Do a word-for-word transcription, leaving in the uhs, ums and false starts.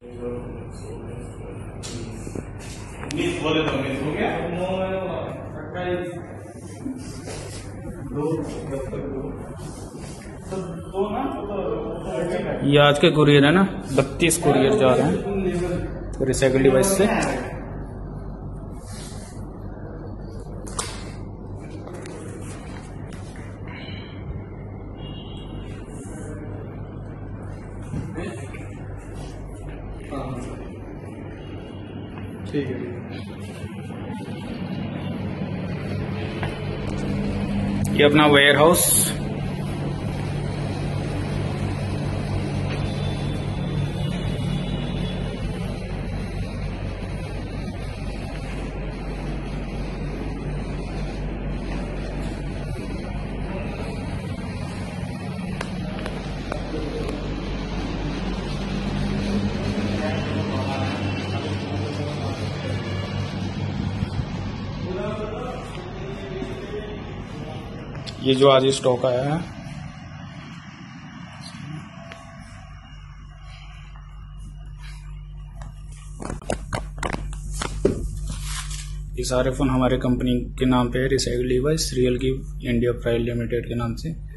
उन्नीस बोले तो उन्नीस हो गया। अट्ठाईस दो दो ना ये आज के कुरियर है ना, बत्तीस कुरियर जा रहे हैं रिसाइकल डिवाइस से। ठीक है। ये अपना वेयर हाउस, ये जो आज स्टॉक आया है ये सारे फोन हमारे कंपनी के नाम पे है, रिसाइकल डिवाइस रियल की इंडिया प्राइवेट लिमिटेड के नाम से।